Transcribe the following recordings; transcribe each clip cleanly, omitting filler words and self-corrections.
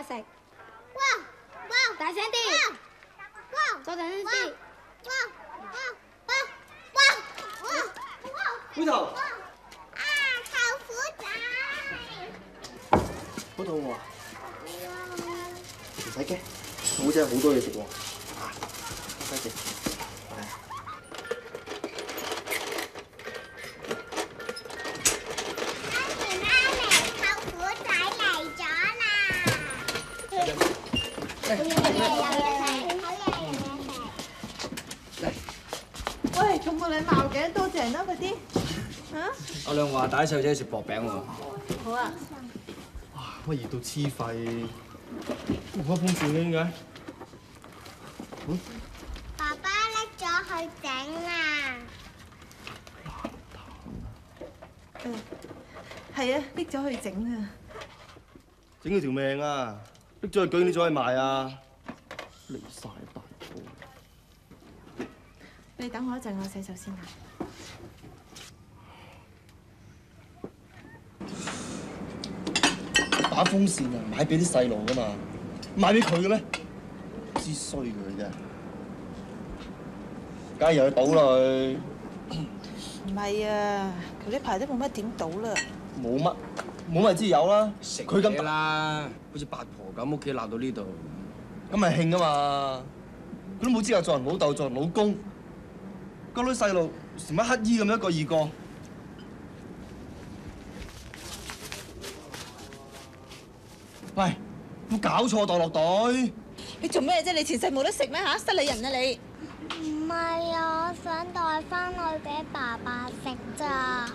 食。哇！大聲啲！哇！再大聲啲！ 芋頭。 啊，豆腐仔。 好肚餓啊！唔使驚，好真係好多嘢食喎。啊，多謝。 喂，咁冇禮貌嘅，多謝啦，快啲嚇！ 阿亮話帶啲細路仔食薄餅喎。 好啊！ 哇，乜熱到黐肺，冇開風扇嘅點解？ 爸爸拎咗去整啦。 係啊，拎咗去整啊！ 整佢條命啊！拎咗去居，拎咗去賣啊！離曬大譜。 你等我一陣，我洗手先啊。 打風扇啊，買俾啲細路噶嘛，買俾佢嘅咩？知衰佢啫，梗係又去倒落去。 唔係啊，佢呢排都冇乜點倒啦。 冇乜知有啦。 食佢咁啦，好似八婆咁，屋企鬧到呢度。 咁咪興啊嘛！佢都冇資格做人老豆，做人老公。嗰堆細路成乜乞衣咁一個二個。喂，冇搞錯墮落袋。 你做咩啫？你前世冇得食咩嚇？失禮人啊你！ 唔係啊，我想帶翻去俾爸爸食咋。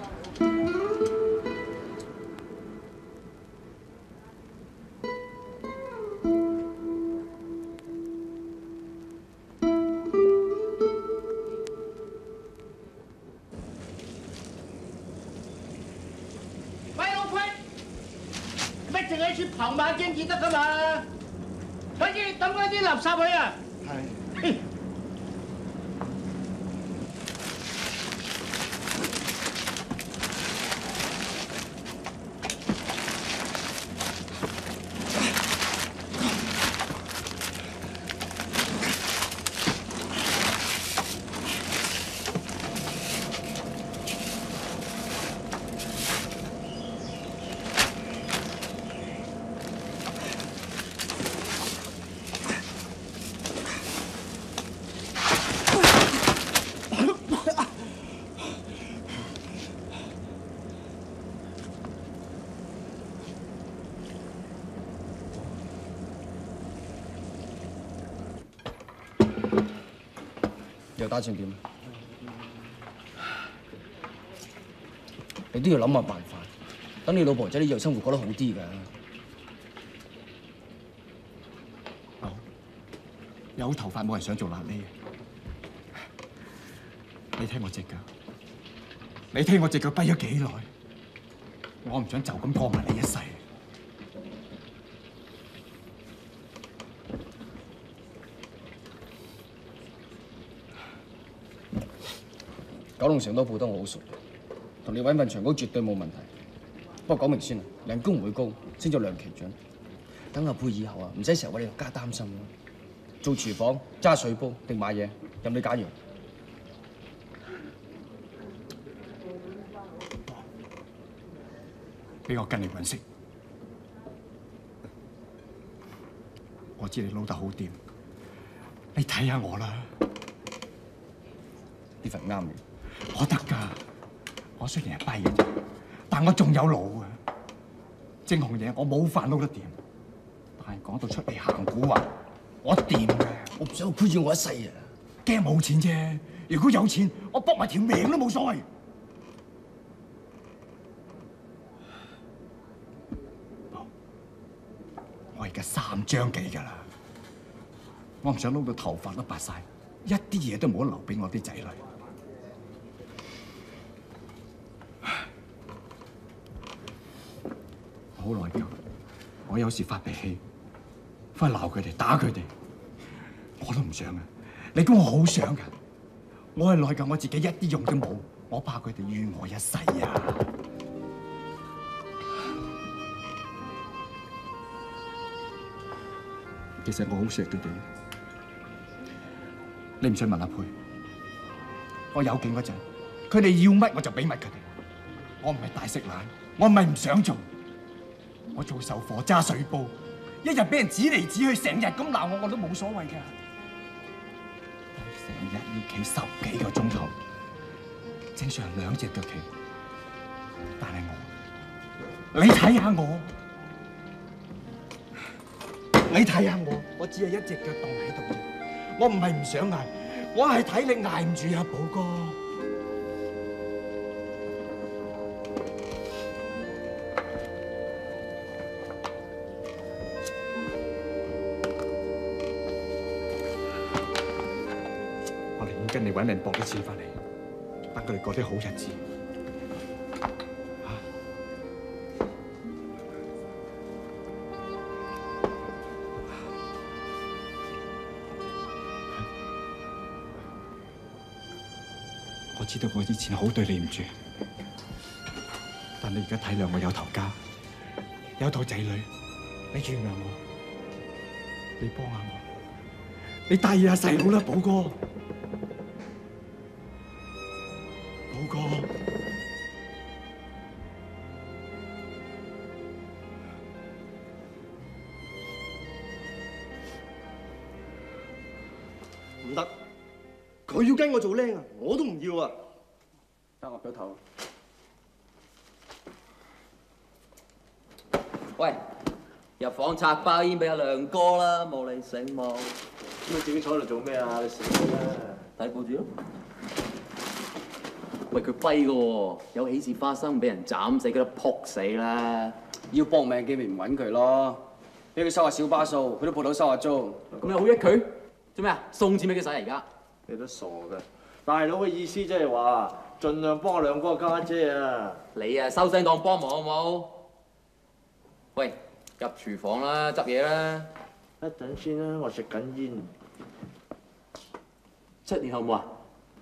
淨係去跑馬經至得噶嘛？快啲抌嗰啲垃圾去啊！係。 又打算點？你都要諗下辦法，等你老婆仔呢樣生活過得好啲㗎。 有頭髮冇人想做癩痢嘅。你睇我隻腳，你睇我隻腳跛咗幾耐？我唔想就咁過埋你一世。 九龍城都鋪得我好熟，同你揾份長工絕對冇問題。不過講明先啊，人工唔會高，先做兩期獎。等阿佩以後啊，唔使成日為你家擔心咯。做廚房、揸水煲定買嘢，任你揀樣。 俾我跟你揾食，我知你撈得好掂，你睇下我啦。 呢份啱你。 我得㗎，我雖然係跛嘅啫，但我仲有腦啊！蒸紅嘢我冇飯撈得掂，但係講到出嚟行古惑，我掂嘅。 我唔想陪住我一世啊！ 驚冇錢啫，如果有錢，我搏埋條命都冇所謂。我而家3張幾㗎啦，我唔想撈到頭髮都白晒，一啲嘢都唔好留俾我啲仔女。好內疚，我有時發脾氣，翻去鬧佢哋，打佢哋，我都唔想啊！你估我好想㗎？我係內疚我自己一啲用都冇，我怕佢哋怨我一世啊！ 其實我好錫佢哋。你唔信問阿佩？我有勁嗰陣，佢哋要乜我就俾乜佢哋。我唔係大食懶，我唔係唔想做。我做售貨揸水煲，一日俾人指嚟指去，成日咁鬧我都冇所謂㗎。成日要企10幾個鐘頭，正常2隻腳企。但係你睇下我，你睇下我只係1隻腳凍喺度啫。我唔係唔想捱，我係體力捱唔住啊，寶哥。我寧願跟你揾人搏啲錢翻嚟，等佢哋過啲好日子。我知道我以前好對你唔住，但你而家體諒我有頭家，有套仔女，你原諒我，你幫下我，你帶下細佬啦，寶哥，寶哥。 唔得，佢要跟我做僆啊，我都唔要啊！ 得我表頭。 喂，入房拆包煙俾阿亮哥啦，冇你醒冇？ 咁你自己坐喺度做咩啊？你死啦！ 睇報紙咯。喂，佢跛噶喎，有喜事發生，俾人斬死，佢都撲死啦！ 要搏命嘅咪唔揾佢咯，俾佢收下小巴數，佢都鋪頭收下租。 咁你好益佢？做咩啊？送錢俾佢使啊！而家你都傻㗎！大佬嘅意思即係話，盡量幫阿亮哥家姐啊！ 你啊收聲當幫忙好冇？喂，入廚房啦，執嘢啦。 一陣先啦，我食緊煙。 出年好唔好啊？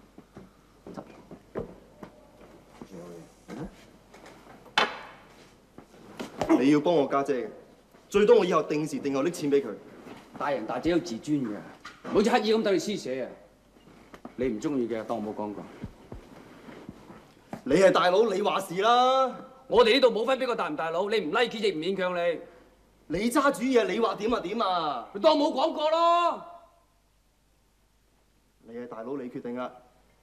你要幫我家姐嘅，最多我以後定時定候拎錢俾佢。 大人大姐有自尊嘅，唔好似乞兒咁對你施捨啊！你唔中意嘅，當我冇講過。 你係大佬，你話事啦。 我哋呢度冇分邊個大唔大佬，你唔 like 亦唔勉強你。 你揸主意啊，你話點就點啊！ 咪當冇講過咯。 你係大佬，你決定啊！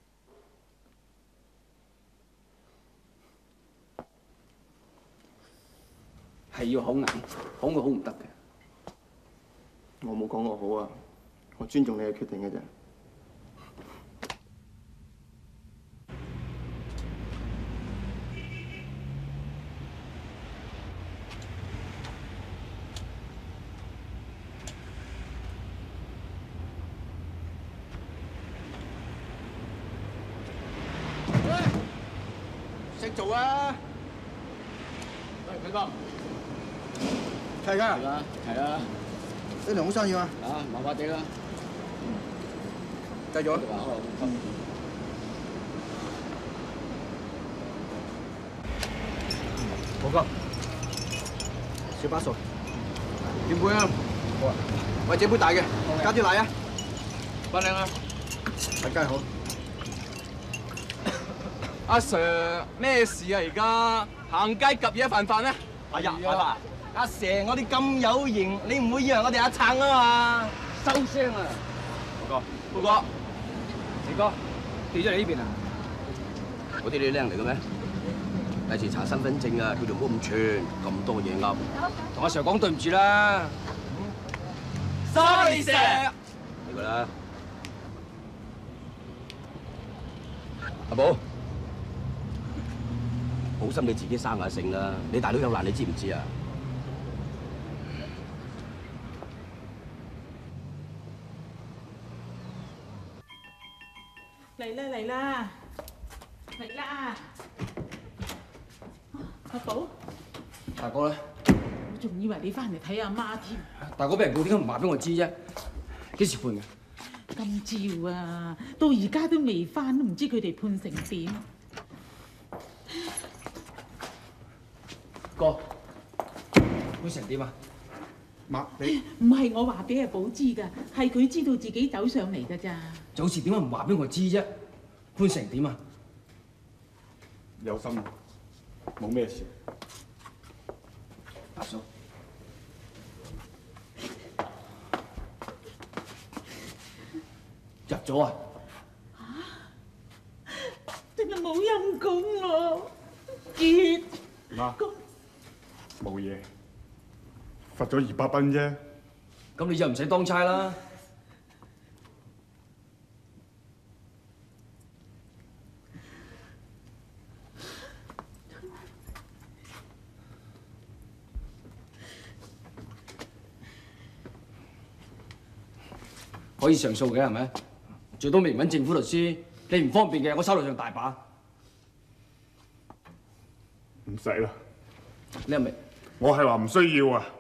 係要好硬，講佢好唔得嘅。 我冇講我好啊，我尊重你嘅決定嘅啫。 識做啊！ 喂，輝哥， 係㗎， 係啦，係啦， 呢條好生意啊！ 啊，麻麻地啦。 繼續啊！寶哥，小巴數點杯啊？好啊！喂，這杯大嘅，加啲奶啊！ 翻靚啊！ 大家好。 阿 Sir 咩事啊？而家行街及嘢犯法咩？ 哎呀，阿蛇，我哋咁有型，你唔會以為我哋阿撐啊嘛？ 收聲啊！ 寶哥， 四哥，掉咗嚟呢邊啊？ 嗰啲你僆嚟嘅咩？第時查身份證啊，叫做唔好咁串，咁多嘢噏。 同阿 Sir 講對唔住啦。 Sorry Sir。 呢個啦，阿寶，好心你自己生下性啦，你大佬有難你知唔知啊？ 嚟啦嚟啦嚟啦！阿寶， 大哥咧？ 我仲以為你翻嚟睇阿媽添。 大哥俾人告，點解唔話俾我知啫？幾時判嘅？ 今朝啊，到而家都未翻，都唔知佢哋判成點。 哥，判成點啊？ 媽，你唔係我話俾阿寶知㗎，係佢知道自己走上嚟㗎咋。 早時點解唔話俾我知啫？潘成點啊？ 有心，冇咩事。 阿叔，入咗啊！ 真係冇陰功咯，傑。 媽，冇嘢，罰咗200蚊啫。 咁你就唔使當差啦。可以上訴嘅係咪？最多咪揾政府律師。你唔方便嘅，我手頭上大把。 唔使啦。 你係咪？ 我係話唔需要啊。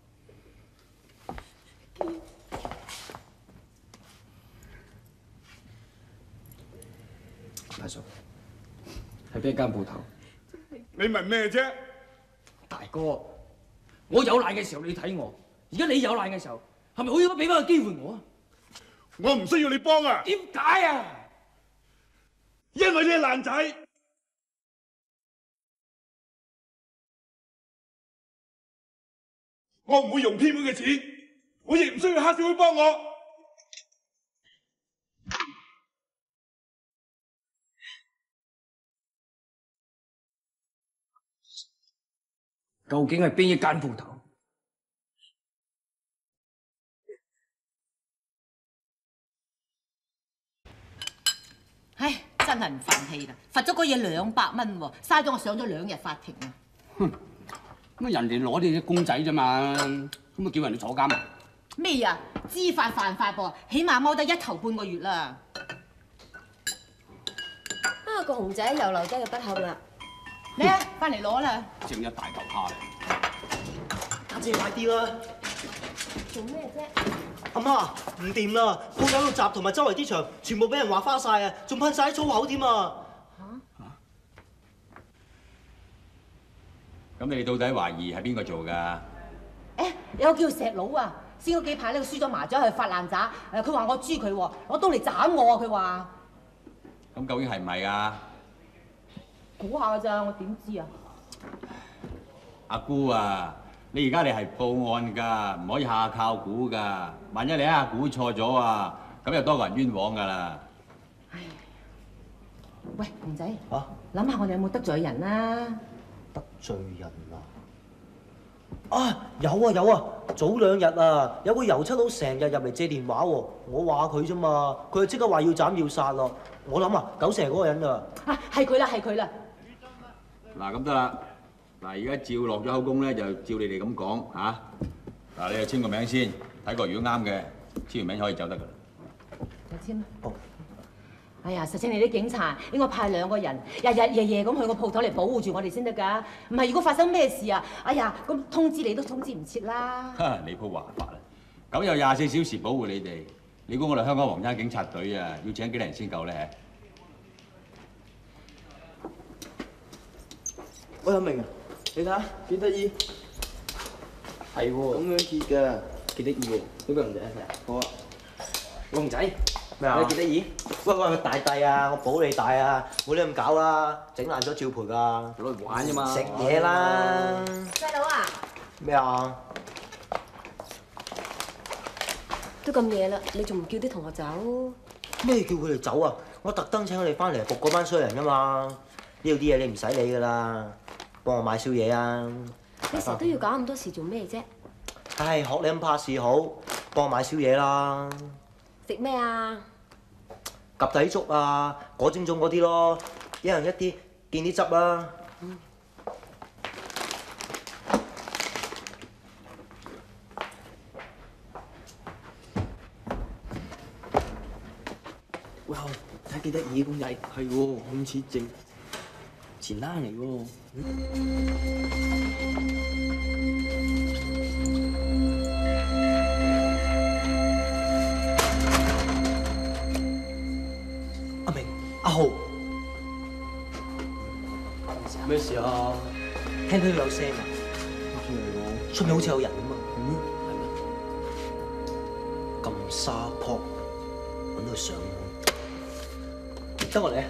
大叔，喺邊間鋪頭？ 你問咩啫？ 大哥，我有難嘅時候你睇我，而家你有難嘅時候，係咪好應該俾翻個機會我啊？ 我唔需要你幫啊！ 點解啊？ 因為你係爛仔。我唔會用偏門嘅錢，我亦唔需要黑社會幫我。 究竟係邊一間鋪頭？ 唉，真係唔忿氣啦！罰咗嗰嘢200蚊喎，嘥咗我上咗2日法庭啊！ 哼，咁人哋攞你啲公仔啫嘛，咁咪叫人哋坐監啊？ 咩啊？知法犯法噃，起碼踎得1頭半個月啦！ 啊，個熊仔又留低個筆盒啦！ 你啊，翻嚟攞啦！ 整一大嚿蝦嚟。 家姐快啲啦！ 做咩啫？ 阿媽唔掂啦，鋪頭個閘同埋周圍啲牆全部俾人畫花晒啊，仲噴晒啲粗口添啊！ 咁你到底懷疑係邊個做㗎？ 誒，有個叫石佬啊，先嗰幾排咧，佢輸咗麻雀去發爛渣，佢話我豬佢喎，攞刀嚟斬我啊！佢話。 咁究竟係唔係㗎？ 估下㗎咋，我點知啊？ 阿姑啊，你而家係報案㗎，唔可以下靠估㗎。萬一你一下估錯咗啊，咁又多個人冤枉㗎啦。 喂，熊仔，諗下我哋有冇得罪人啊？ 得罪人啊！有啊有啊！早2日啊，有個油漆佬成日入嚟借電話喎，我話佢啫嘛，佢就即刻話要斬要殺咯。我諗啊，九成係嗰個人㗎。 啊，係佢啦，係佢啦。 嗱咁得啦，嗱而家照落咗口供咧，就照你哋咁講嚇。嗱你就簽個名先，睇過如果啱嘅，簽完名可以走得㗎啦。 就簽啦。好。哎呀，實情你啲警察應該派2個人，日日夜夜咁去個鋪頭嚟保護住我哋先得㗎。唔係，如果發生咩事啊，哎呀，咁通知你都通知唔切啦。 你鋪話法啦，咁有24小時保護你哋，你估我哋香港皇家警察隊啊，要請幾多人先夠咧？ 喂，阿明啊，你睇下幾得意，係喎，咁樣結㗎，幾得意喎，呢個熊仔係好啊，熊仔咩啊？你幾得意？喂，大帝啊，我保你大啊，冇你咁搞啦，整爛咗照賠㗎，攞嚟玩啫嘛，食嘢啦。 細佬啊！ 咩啊？ 都咁夜啦，你仲唔叫啲同學走？ 咩叫佢哋走啊？我特登請佢哋翻嚟服嗰班衰人㗎嘛。呢度啲嘢你唔使理㗎啦，幫我買宵夜啊！ 你成日都要搞咁多事做咩啫？ 唉，學你咁怕事好，幫我買宵夜啦。 食咩啊？ 及第粥啊，果蒸粽嗰啲咯，一人一啲，見啲汁啦。哇！睇幾得意公仔，係喎，咁似錢罌嚟喎。阿明、阿豪，咩事啊？聽到有聲啊？出面好似有人咁啊！係咩？ 咁沙撲，揾佢上門，得我嚟啊！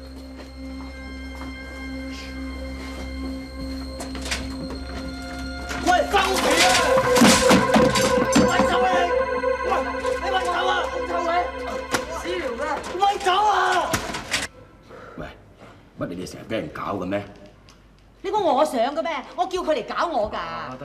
喂，收皮啊！喂，走啊你！喂，你咪走啊！臭你！屎尿咩？喂，走啊！ 喂，乜你哋成日俾人搞嘅咩？ 你估我想嘅咩？我叫佢嚟搞我㗎。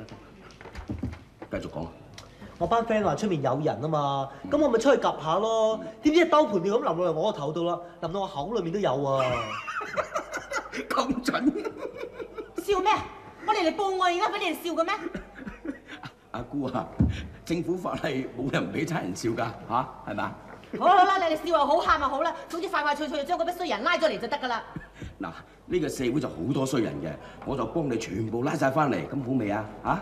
得，繼續講。 我班 friend 話出面有人啊嘛，咁我咪出去 𥄫 下咯。點知兜盤尿咁淋落嚟我個頭度啦，淋到我口裏面都有啊！ 咁準？ 笑咩？我哋嚟報案而家俾你哋笑嘅咩？ 阿姑啊，政府法例冇人唔俾差人笑㗎嚇，係咪？ 好啦，你哋笑又好，喊又好啦，總之快快脆脆就將嗰筆衰人拉咗嚟就得㗎啦。 嗱，呢個社會就好多衰人嘅，我就幫你全部拉晒翻嚟，咁好未啊？嚇！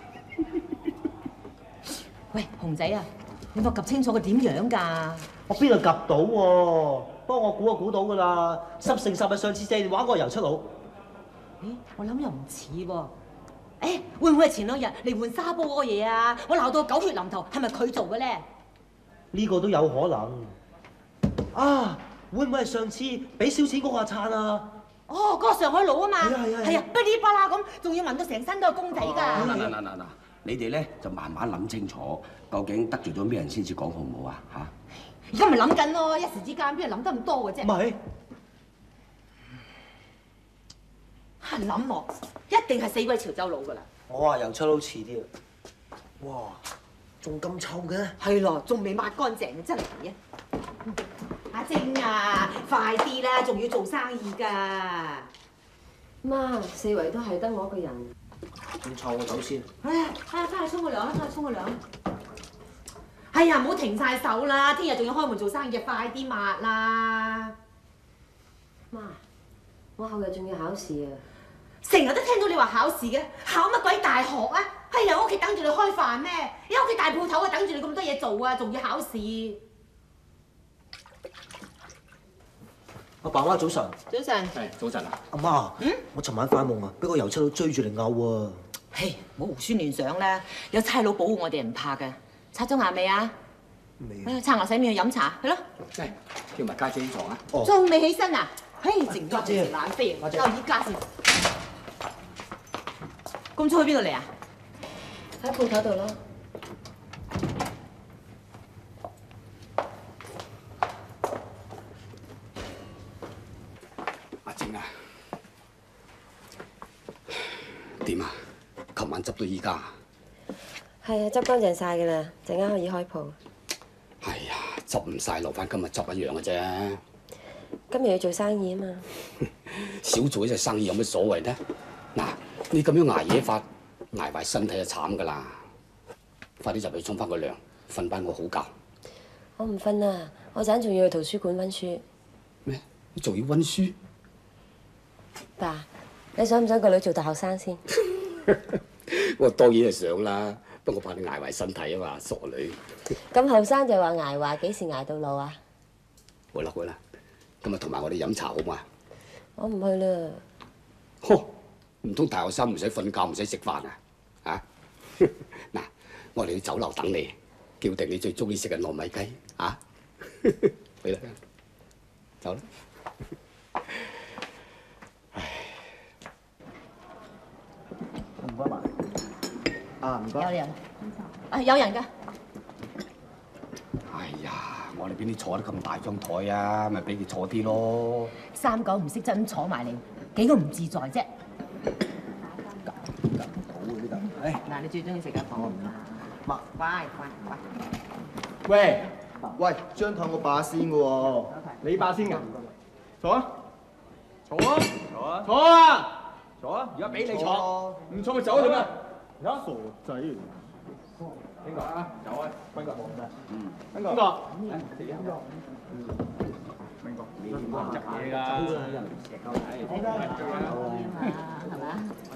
喂，熊仔啊，你幫我 𥄫 清楚佢點樣㗎？ 我邊度 𥄫 到喎？幫我估就估到㗎啦，10成10係上次借電話嗰個游出佬。 咦，我諗又唔似喎。誒，會唔會係前2日嚟換沙煲嗰個嘢啊？我鬧到狗血淋頭，係咪佢做嘅咧？ 呢個都有可能。啊，會唔會係上次俾少錢嗰個阿燦啊？ 哦，嗰個上海佬啊嘛。係啊，噼里啪啦咁，仲要聞到成身都係公仔㗎。 嗱，你哋咧就慢慢諗清楚，究竟得罪咗咩人先至講好唔好啊？嚇！ 而家咪諗緊咯，一時之間邊度諗得咁多嘅啫？ 唔係。 諗我一定係死鬼潮州佬㗎啦！ 我話游出佬似啲啊！哇，仲咁臭嘅？ 係咯，仲未抹乾淨嘅真係啊！阿晶啊，快啲啦，仲要做生意㗎！ 媽，四圍都係得我一個人。 咁臭，我走先。 翻去沖個涼啦，翻去沖個涼。哎呀，唔好停晒手啦！聽日仲要開門做生意，快啲抹啦！ 媽，我後日仲要考試啊！ 成日都聽到你話考試嘅，考乜鬼大學啊？係啊，屋企等住你開飯咩？你屋企大鋪頭啊，等住你咁多嘢做啊，仲要考試。 阿爸媽早晨。 早晨。 係早晨啊。 阿媽，我尋晚發夢啊，俾個游出佬追住嚟咬喎。 嘿，唔好胡思亂想啦，有差佬保護我哋唔怕㗎。刷咗牙未啊？未。刷牙洗面去飲茶，去咯。 係，叫埋家姐起床啊。 哦。仲未起身啊？嘿，靜家姐懶飛，交依家先。咁早去邊度嚟啊？ 喺鋪頭度咯。 阿晶啊，點啊？琴晚執到依家。 係啊，執乾淨晒㗎啦，陣間可以開鋪。 係啊，執唔晒留翻今日執一樣嘅啫。 今日要做生意啊嘛。 少做一隻生意有乜所謂呢？嗱，你咁樣捱夜法，捱壞身體就慘㗎啦。快啲入去沖翻個涼，瞓翻個好覺。 我唔瞓啊，我陣仲要去圖書館溫書。 咩？你仲要溫書？ 爸，你想唔想個女做大學生先？ 我當然係想啦，不過怕你捱壞身體啊嘛，傻女。 咁後生就話捱壞，幾時捱到老啊？ 好啦，今日同埋我哋飲茶好嘛？ 我唔去啦。 呵，唔通大學生唔使瞓覺唔使食飯啊？啊？嗱，我哋去酒樓等你，叫定你最中意食嘅糯米雞啊！去啦，走啦。 唔該埋。啊，唔該。 有人。啊，有人㗎。 哎呀，我哋邊啲坐得咁大張台啊？咪俾佢坐啲咯。 三九唔識真坐埋嚟，幾個唔自在啫。嗱，你最中意食嘅火媽，乖。 喂，張台我霸先嘅喎。 你霸先㗎？坐啊！而家俾你坐，唔坐咪走做咩？傻仔！邊個啊？有啊，邊個？邊個？邊個？你點執嘢㗎？ 係嘛？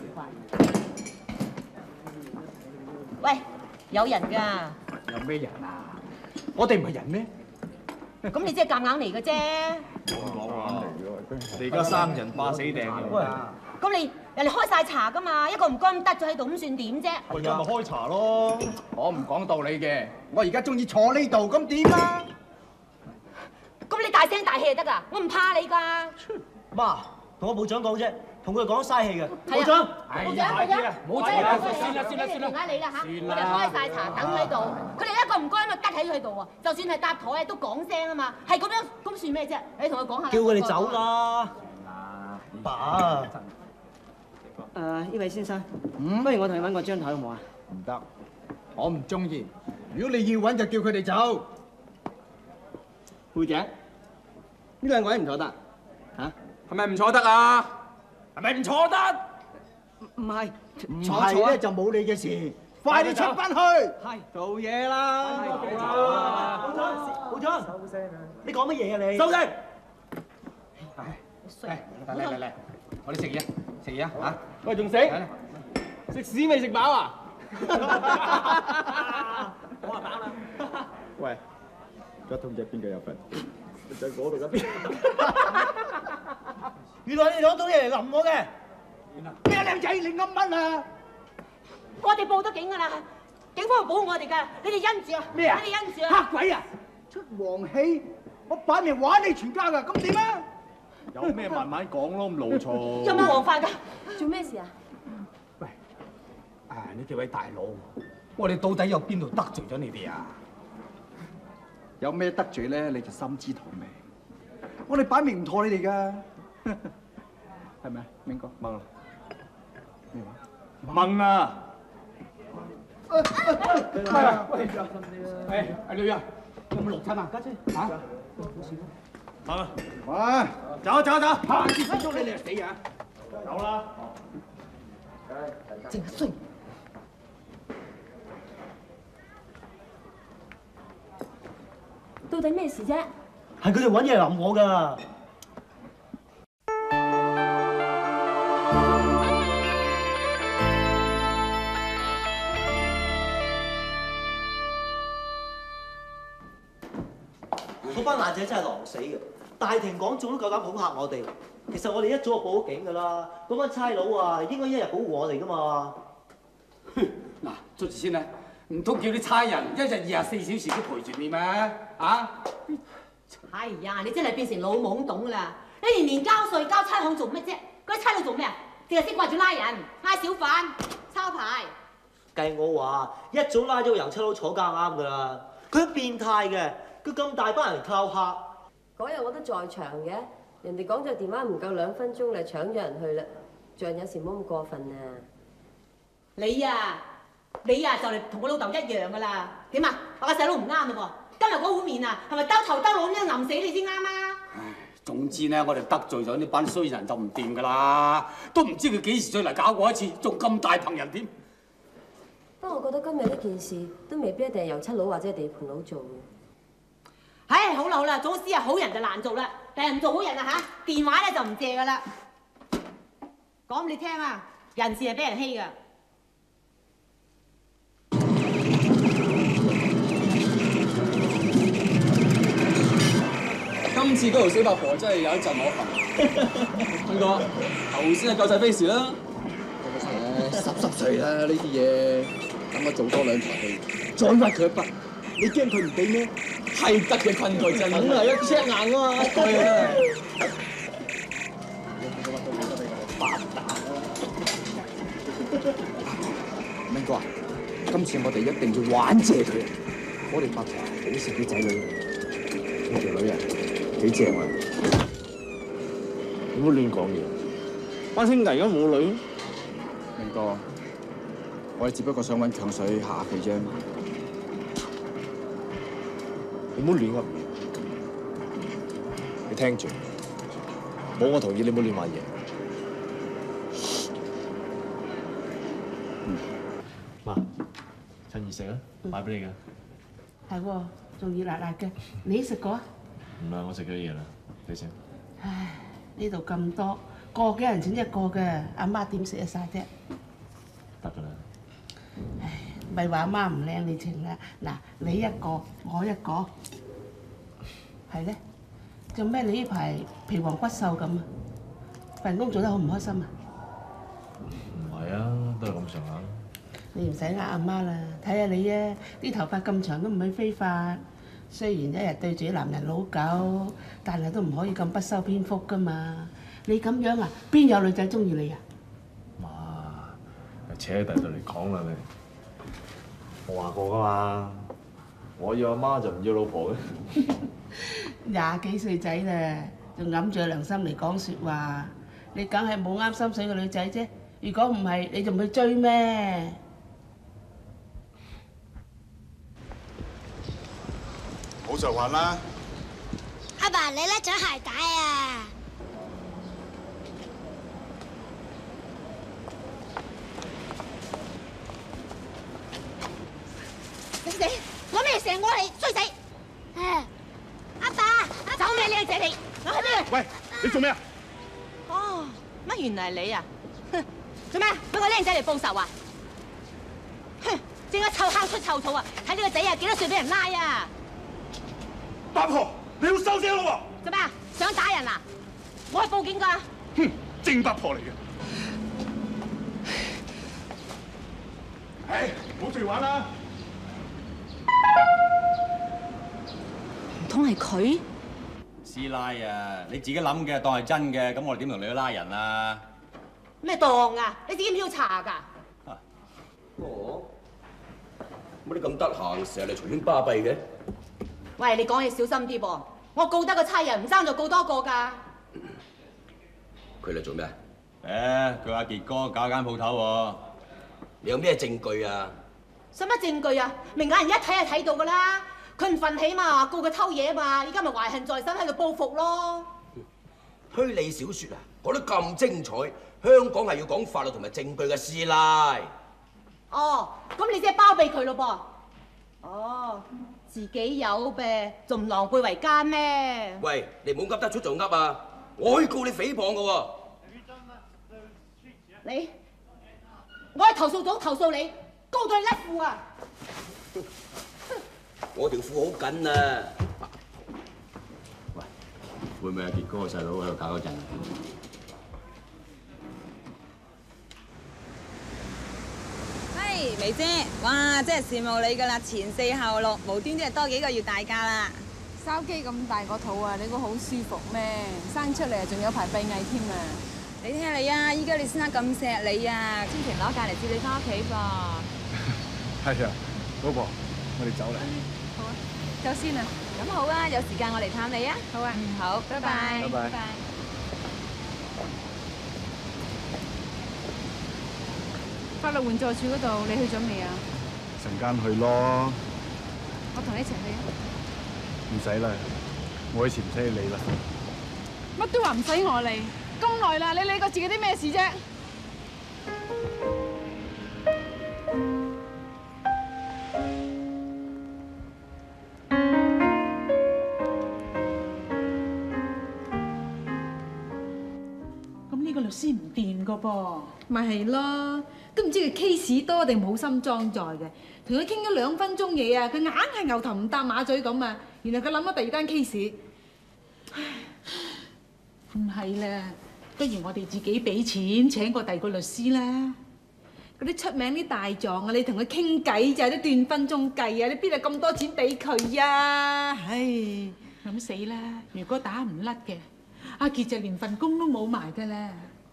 喂，有人㗎。 有咩人啊？我哋唔係人咩？ 咁你即係夾硬嚟嘅啫。 你而家生人霸死掟嘅。 喂， 咁你人哋開晒茶㗎嘛，一個唔該咁得咗喺度咁算點啫？ 而家咪開茶咯。 我唔講道理嘅，我而家中意坐呢度，咁點啊？ 咁你大聲大氣就得㗎，我唔怕你㗎。 媽，同我部長講啫，同佢講嘥氣嘅。 係啊部長， 部長， 唔好嘈啦，算啦。 電話你啦嚇，我哋開晒茶等喺度，佢哋一個唔該咁就吉喺佢度喎，就算係搭台都講聲啊嘛，係咁樣咁算咩啫？你同佢講下。 叫佢哋走啦。爸。 呢位先生，不如我同你揾個張台好唔好啊？ 唔得，我唔中意。如果你要揾就叫佢哋走。 會長，呢兩位唔坐得嚇？ 係咪唔坐得啊？係咪唔坐得？ 唔係， 唔係咧就冇你嘅事，快啲出翻去。 係做嘢啦。部長，收聲啊！你講乜嘢啊你？ 收聲！ 嚟，我哋食嘢嚇。 喂，仲食？食屎未食飽啊？ 我話飽啦。 喂，嗰桶隻邊個有份？就喺嗰度嗰邊。 原來你攞到嘢嚟淋我嘅。 咩靚仔，你噏乜啊？ 我哋報咗警㗎啦，警方會保護我哋㗎，你哋因住啊！ 咩啊？ 你哋因住啊！ 黑鬼啊！出黃氣，我擺明玩你全家㗎，咁點啊？ 有咩慢慢講咯，咁老嘈。 有冇黃飯㗎？做咩事啊？ 喂，呢幾位大佬，我哋到底有邊度得罪咗你哋啊？有咩得罪咧，你就心知肚明。我哋擺明唔妥你哋㗎，係咪啊，明哥？ 掹啦！ 咩話？ 掹啊！ 喂，阿女啊，有冇落親啊？家姐嚇？ 掹啊！ 喂，走，下次分鐘你就死啊！ 走啦！ 淨係衰。到底咩事啫？ 係佢哋揾嘢淋我㗎。嗰班爛仔真係狼死嘅，大庭廣眾都夠膽恐嚇我哋。其實我哋一早就報咗警㗎啦。嗰班差佬啊，應該一日保護我哋㗎嘛。 嗱，捉住先啦，唔通叫啲差人一日24小時都陪住你咩？啊？ 哎呀，你真係變成老懵懂啦！你年年交稅交差餉做乜啫？嗰啲差佬做咩啊？淨係識掛住拉人、拉小販、抄牌。 計我話，一早拉咗個油漆佬坐監啱㗎啦。佢都變態嘅，佢咁大班人靠客。 嗰日我都在場嘅，人哋講咗電話唔夠2分鐘就搶咗人去啦。做人有時唔好咁過分啊！ 你啊就嚟同我老豆一樣㗎啦。點啊？我個細佬唔啱嘞喎！今日嗰碗麵啊，係咪兜頭兜腦咁樣淋死你先啱啊？ 唉，總之咧，我哋得罪咗呢班衰人就唔掂㗎啦，都唔知佢幾時再嚟搞過一次，仲咁大棚人添。 不過我覺得今日呢件事都未必一定係油漆佬或者係地盤佬做嘅。 唉，好啦，總之啊，好人就難做啦，但係唔做好人啊嚇，電話咧就唔借㗎啦。講俾你聽啊，人事係俾人欺㗎。 今次嗰條死八婆真係有一陣我痕。邊個？頭先係夠晒 face 啦。 濕碎啦呢啲嘢，等我做多2台戲，再屈佢一筆。你驚佢唔俾咩？ 係得嘅困佢真係。 梗係一 check 硬㗎嘛。 對啊。 明哥啊，今次我哋一定要玩謝佢。我哋八婆好錫啲仔女，呢條女啊幾正啊！ 唔好亂講嘢，班兄弟而家冇女。 明哥，我哋只不過想揾強水下佢啫。 你唔好亂噏嘢，你聽住，冇我同意，你唔好亂買嘢。媽，趁熱食啊，買俾你㗎。 係喎，仲熱辣辣嘅，你食過啊？ 唔係，我食咗嘢啦，你食。 唉，呢度咁多，個幾人錢一個嘅，阿媽點食得晒啫？ 得㗎啦。 唉，咪話阿媽唔領你情啦。嗱，你一個，我一個，係咧。做咩你呢排皮黃骨瘦咁啊？份工做得好唔開心啊？ 唔係啊，都係咁上下。 你唔使呃阿媽啦，睇下你啊，啲頭髮咁長都唔係飛髮。雖然一日對住啲男人老狗，但係都唔可以咁不修邊幅噶嘛。你咁樣啊，邊有女仔中意你啊？ 扯喺第度嚟講啦你。我話過噶嘛，我要阿媽就唔要老婆嘅。 廿幾歲仔啦，仲揞住良心嚟講説話，你梗係冇啱心水嘅女仔啫。如果唔係，你仲去追咩？ 冇就話啦。 阿爸，你甩咗鞋帶啊！ 死死！攞咩成我嚟衰死！阿爸，走咩靚仔你？攞去邊？ 喂，你做咩啊？ 哦，乜原來係你啊？哼，做咩？揾個靚仔嚟報仇啊？哼，正一臭坑出臭草啊！睇呢個仔啊，幾多歲俾人拉啊？ 八婆，你要收聲咯喎！ 做咩啊？想打人啊？我係報警㗎。 哼，正八婆嚟嘅。唉，唔好再玩啦！ 唔通係佢？ 師奶啊，你自己諗嘅當係真嘅，咁我哋點同你去拉人啊？ 咩當啊？你自己唔要查㗎？ 哦，乜你咁得閒，成日嚟隨圈巴閉嘅？ 喂，你講嘢小心啲噃！我告得個差人，唔爭就告多個㗎。 佢嚟做咩？ 佢阿傑哥搞間鋪頭喎。 你有咩證據啊？ 使乜證據啊？明眼人一睇就睇到㗎啦！佢唔憤起嘛，告佢偷嘢嘛，而家咪懷恨在心喺度報復咯。 虛擬小説啊，講得咁精彩，香港係要講法律同埋證據嘅師奶。 哦，咁你即係包庇佢咯噃？哦，自己有唄，仲唔狼狽為奸咩？ 喂，你唔好噏得出就噏啊！我可以告你誹謗㗎喎。 你，我係投訴組投訴你，告到你甩褲啊！ 我條褲好緊啊！ 喂，會唔會阿傑哥個細佬喺度搞嗰陣？ 喂，眉姐，哇，真係羨慕你㗎啦，前四後六，無端端係多幾個月大假啦。 筲箕咁大個肚啊，你估好舒服咩？生出嚟啊，仲有排閉翳添啊！ 你睇下你啊，依家你先生咁錫你啊，千祈攞假嚟接你翻屋企噃。 係啊，老婆，我哋走啦。 好啊，走先啊。 咁好啊，有時間我嚟探你啊。 好啊。 好，拜拜。 拜拜。 法律援助處嗰度，你去咗未啊？ 陣間去咯。 我同你一齊去啊。 唔使啦，我以前唔使你啦。 乜都話唔使我嚟，咁耐啦，你理過自己啲咩事啫？ 咁呢個律師唔掂噶噃。 咪係咯，都唔知佢 case 多定冇心裝載嘅。同佢傾咗2分鐘嘢啊，佢硬係牛頭唔搭馬嘴咁啊！原來佢諗咗第2單 case。 唔係啦，不如我哋自己俾錢請個第二個律師啦。 嗰啲出名啲大狀啊，你同佢傾偈就係啲斷分鐘計啊！你邊有咁多錢俾佢啊？唉， 咁死啦！如果打唔甩嘅，阿傑就連份工都冇埋㗎啦。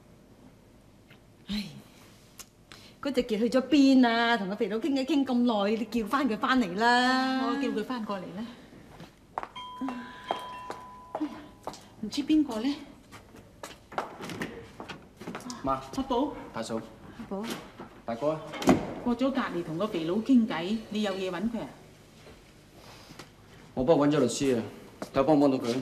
唉，嗰隻傑去咗邊啊？同個肥佬傾偈傾咁耐，你叫翻佢翻嚟啦！ 我叫佢翻過嚟啦。唔知邊個咧？ 媽， 阿寶， 大嫂， 阿寶， 大哥啊， 過咗隔離同個肥佬傾偈，你有嘢揾佢啊？ 我幫佢揾咗律師啊，睇下幫唔幫到佢。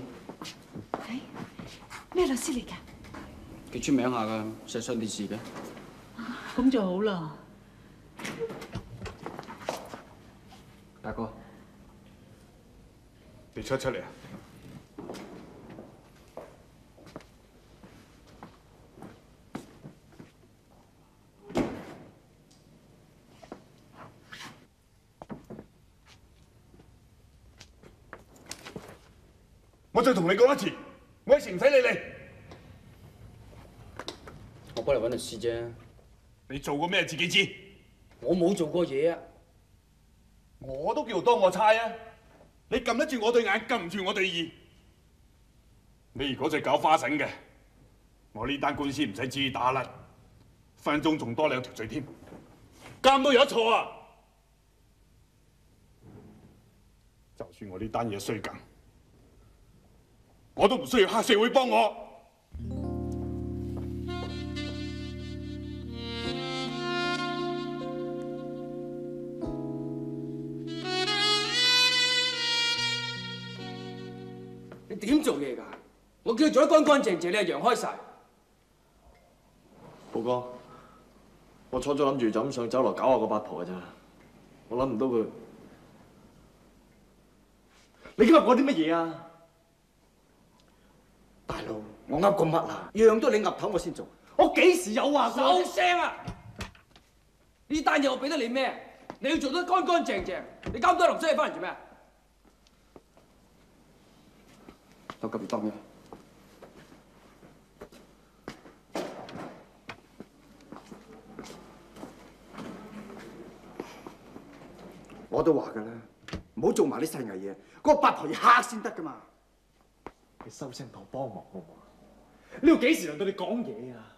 咩律師嚟㗎？ 幾出名下㗎，成日上電視嘅。 咁就好啦。 大哥， 你出嚟啊！我再同你講一次，我以前唔使理你。 我幫你揾律師啫， 你做過咩自己知？ 我冇做過嘢啊！ 我都叫做當我差啊！你撳得住我對眼，撳唔住我對耳。你如果再搞花神嘅，我呢單官司唔使旨意打甩，分鐘仲多2條罪添，監都有得錯啊！就算我呢單嘢衰梗，我都唔需要黑社會幫我。 你點做嘢㗎？我叫你做得乾乾淨淨，你係揚開晒。 寶哥，我初初諗住就咁上酒樓搞下個八婆嘅咋，我諗唔到佢。你今日講啲乜嘢啊？大佬，我噏過乜啊？樣都係你岌頭我先做，我幾時有話過？ 收聲啊！呢單嘢我俾得你咩？你要做得乾乾淨淨，你交咁多流水嘢翻嚟做咩？有急要當嘅。 我都話㗎啦，唔好做埋啲細藝嘢，嗰個八婆要黑先得㗎嘛。 你收聲同幫忙好唔好？呢度幾時輪到你講嘢啊？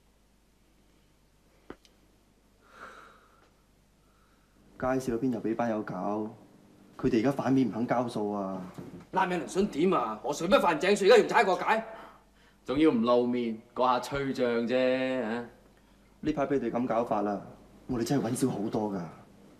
街市嗰邊又俾班友搞，佢哋而家反面唔肯交數啊！ 男人想點啊？我水乜飯井水，而家用踩過界， 仲要唔露面，嗰下吹脹啫嚇！ 呢排俾佢哋咁搞法啦，我哋真係揾少好多㗎。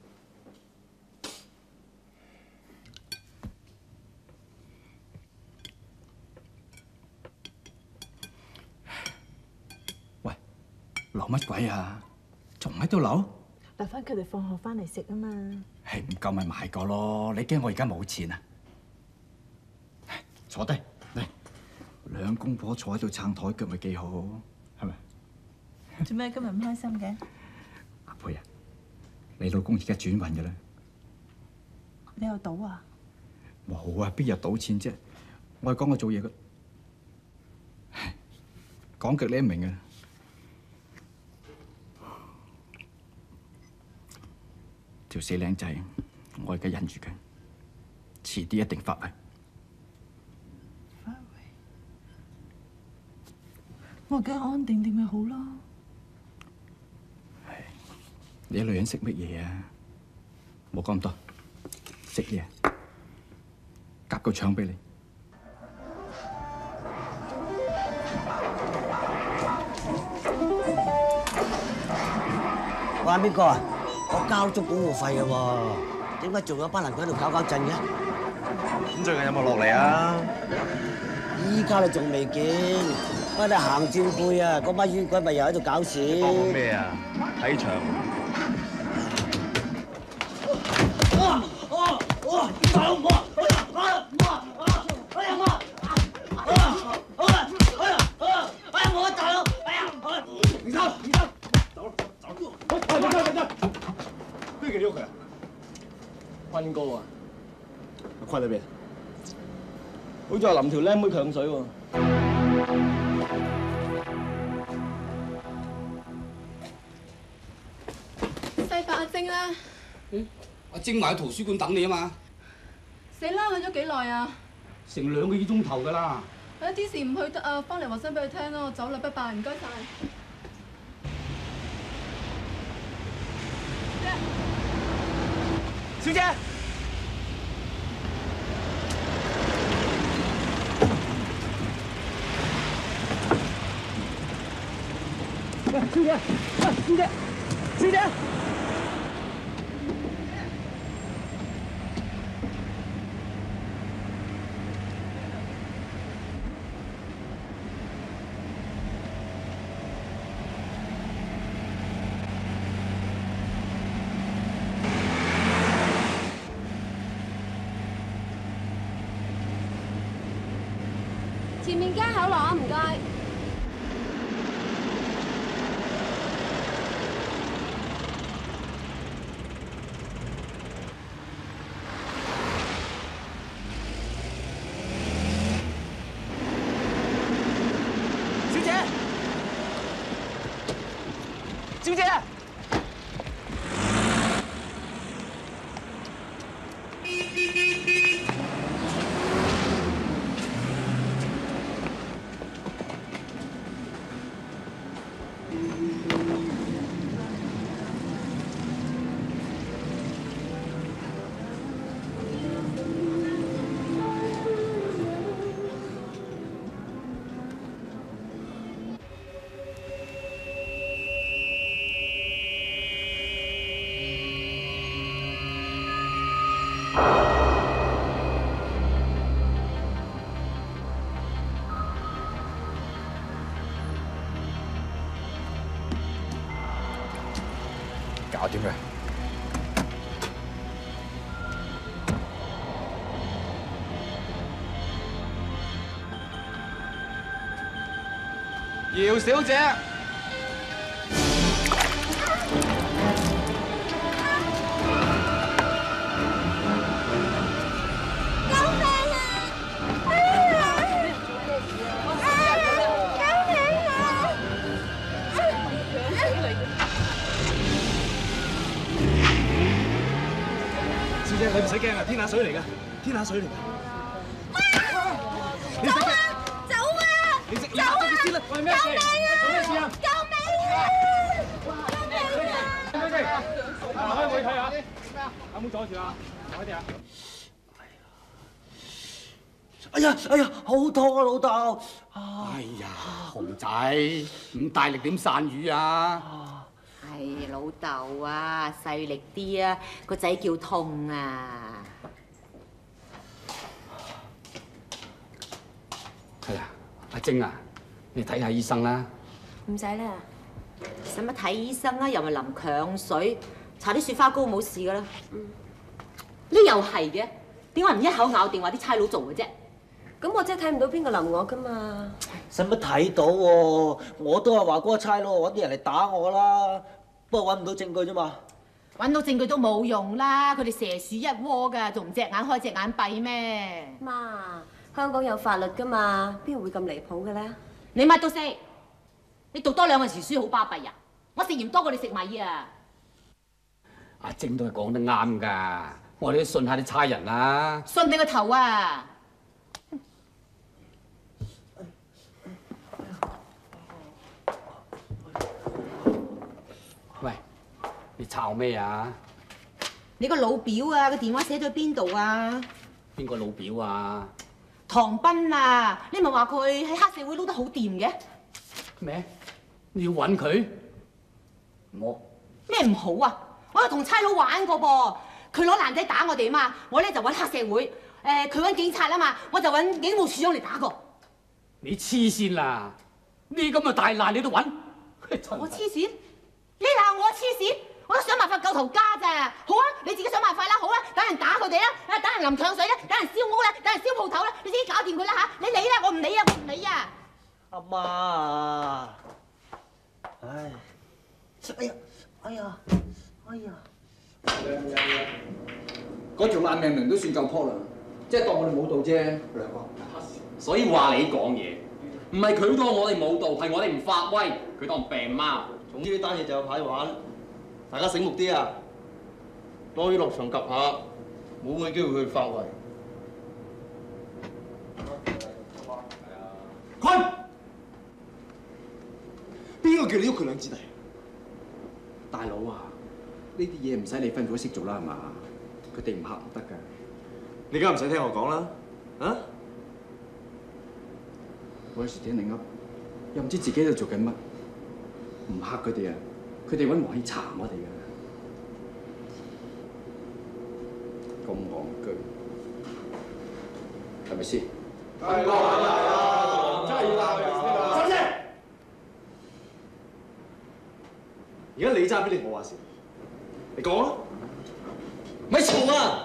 留乜鬼啊？仲喺度留？ 留翻佢哋放學翻嚟食啊嘛。 係唔夠咪買過咯？你驚我而家冇錢啊？坐低嚟，兩公婆坐喺度撐台腳咪幾好，係咪？ 做咩今日唔開心嘅？ 阿佩啊，你老公而家轉運嘅啦。 你有賭啊？ 冇啊，邊有賭錢啫？我係講我做嘢嘅，講極你都明嘅。條死靚仔，我而家忍住佢，遲啲一定發圍。 發圍？我而家安安定定咪好咯。 你女人識乜嘢啊？冇講咁多，食嘢，夾個腸俾你。 話邊個啊？我交足保護費嘅喎，點解仲有班人喺度搞震嘅？ 咁最近有冇落嚟啊？ 依家你仲未見，我哋行轉背啊！嗰班冤鬼咪又喺度搞事。 講咩啊？睇場。 坤哥啊， 坤喺邊？好似話淋條靚妹強水喎。 細伯阿晶啦。 阿晶埋喺圖書館等你啊嘛。 死啦！去咗幾耐啊？ 成2個幾鐘頭㗎啦。 有啲事唔去得啊，翻嚟話聲俾佢聽啦，我走啦，拜拜，唔該晒。 小姐。喂，小姐，喂，小姐，小姐。 前面街口落啊，唔該。 小姐啊！ 搞掂佢。 姚小姐， 小姐，你唔使驚啊，天下水嚟㗎，天下水嚟㗎。你識嘅？ 走啊！ 你識？你打咗佢先啦！喂，咩事？做咩事啊？ 救命啊！ 開會睇下，有冇阻住啊？快啲啊！ 哎呀，好痛啊，老豆！ 哎呀，熊仔，咁大力點散魚啊？ 係老豆啊，細力啲啊，個仔叫痛啊！ 係啊，阿晶啊，你睇下醫生啦。 唔使啦，使乜睇醫生啊？又咪淋強水，搽啲雪花膏冇事噶啦。呢又係嘅，點解唔一口咬定話啲差佬做嘅啫？ 咁我真係睇唔到邊個淋我噶嘛。 使乜睇到喎？我都係話嗰個差佬揾啲人嚟打我啦，不過揾唔到證據啫嘛。 揾到證據都冇用啦，佢哋蛇鼠一窩㗎，仲唔隻眼開隻眼閉咩？ 媽，香港有法律㗎嘛，邊會咁離譜嘅咧？ 你乜都識，你讀多2個字書好巴閉啊！我食鹽多過你食米啊！ 阿晶都係講得啱㗎，我哋都信下啲差人啦。 信你個頭啊！ 喂，你抄咩啊？ 你個老表啊，個電話寫咗邊度啊？ 邊個老表啊？ 唐斌啊，你咪話佢喺黑社會撈得好掂嘅？ 咩？你要揾佢？ 我咩唔好啊？我有同差佬玩過噃，佢攞爛仔打我哋啊嘛，我咧就揾黑社會，佢揾警察啊嘛，我就揾警務處長嚟打過。 你黐線啦！呢咁嘅大難你都揾？ 我黐線？你鬧我黐線？我都想辦法救頭家咋。好啊，你自己想辦法啦。好啊，等人打佢哋啦，等人淋強水啦，等人燒屋啦，等人燒鋪頭啦，你自己搞掂佢啦嚇！你理啦，我唔理啊，我唔理啊！ 阿媽啊！唉，哎呀！ 嗰條爛命令都算夠撲啦，即係當我哋冇到啫，兩個。 所以話你講嘢，唔係佢當我哋冇道，係我哋唔發威，佢當病貓。 總之呢單嘢就有牌玩，大家醒目啲啊！多啲落場及下，冇咩機會去發圍。 坤，邊個叫你喐佢兩姊弟？ 大佬啊，呢啲嘢唔使你吩咐都識做啦，係嘛？佢哋唔嚇唔得㗎。 你而家唔使聽我講啦，啊？ 我有時聽你噏，又唔知自己喺度做緊乜，唔嚇佢哋啊！佢哋揾和氣查我哋㗎，咁戇居，係咪先？係啊！ 真係要鬧人先啦！收聲！而家你揸俾你我話事，你講啊！ 咪嘈啊！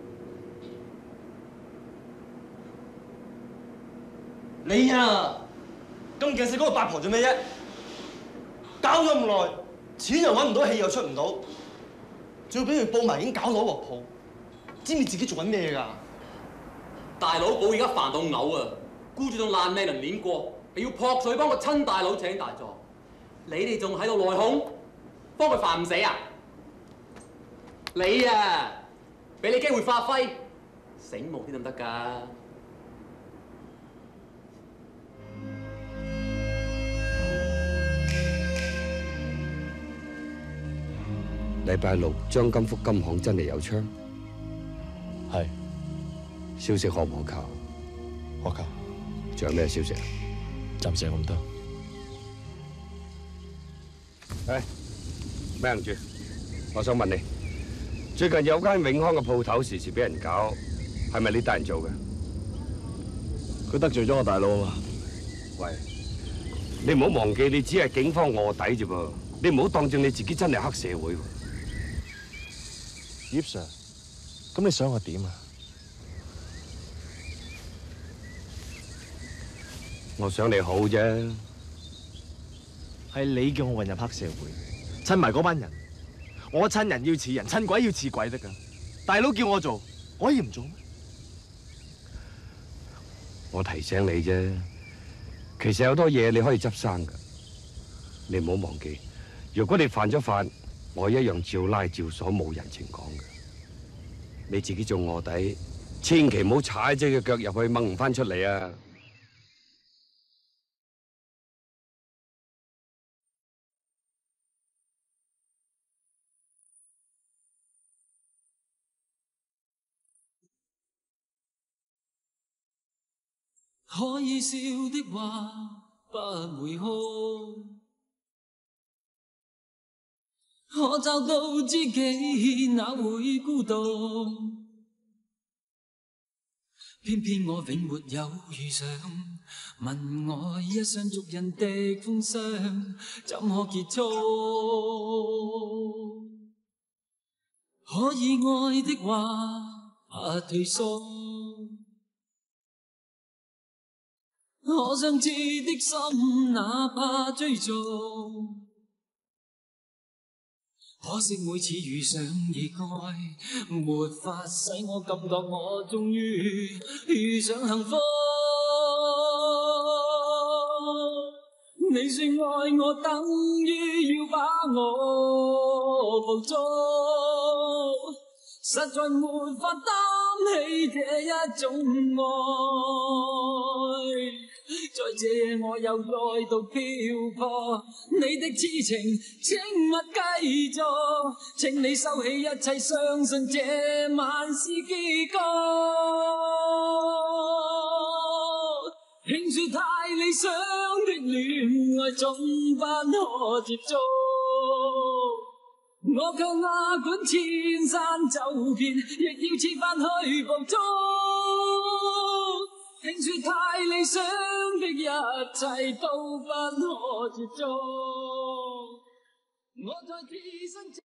你啊，咁近食嗰個八婆做咩啫？搞咗咁耐，錢又揾唔到，氣又出唔到，仲要俾佢報埋，已經搞到一鑊泡，知唔知自己做緊咩㗎？ 大佬寶而家煩到嘔啊！顧住到爛命能練過，又要撲水幫個親大佬請大狀，你哋仲喺度內訌？ 幫佢煩唔死啊？你啊，俾你機會發揮，醒目啲得唔得㗎？ 禮拜六張金福金行真係有槍？ 係。 消息可唔可靠？ 可靠。 仲有咩消息啊？ 暫時咁多。 誒，咩行住？我想問你，最近有間永康嘅鋪頭時時俾人搞，係咪你帶人做嘅？ 佢得罪咗我大佬啊嘛。 喂，你唔好忘記，你只係警方臥底啫噃，你唔好當正你自己真係黑社會喎。 葉 Sir， 咁你想我點啊？ 我想你好啫。 係你叫我混入黑社會，親埋嗰班人，我親人要似人，親鬼要似鬼得㗎。大佬叫我做，我可以唔做咩？ 我提醒你啫，其實有多嘢你可以執生㗎。你唔好忘記，如果你犯咗法，我一樣照拉照鎖，冇人情講嘅。你自己做臥底，千祈唔好踩隻腳入去，掹唔翻出嚟啊！ 可以笑的話不會哭，可找到知己哪會孤獨？偏偏我永沒有遇上，問我一雙俗人的風霜怎可結束？可以愛的話不退縮。可想知的心，哪怕追逐。可惜每次遇上意外，沒法使我感覺我終於遇上幸福。你說愛我，等於要把我捕捉，實在沒法擔起這一種愛。在這夜我又再度漂泊，你的痴情請勿繼續，請你收起一切，相信這晚是結局。聽說太理想的戀愛總不可接觸，我卻哪管千山走遍，亦要設法去捕捉。聽說太理想的一切都不可接觸，我在置身。